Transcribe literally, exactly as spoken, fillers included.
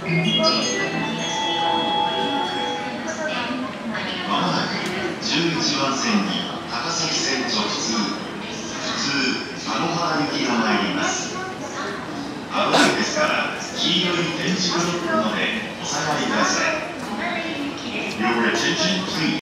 まもなくじゅういちばん線に高崎線直通、普通田野原行きが参ります。危ないですから黄色い点字ブロックのでお下がりください。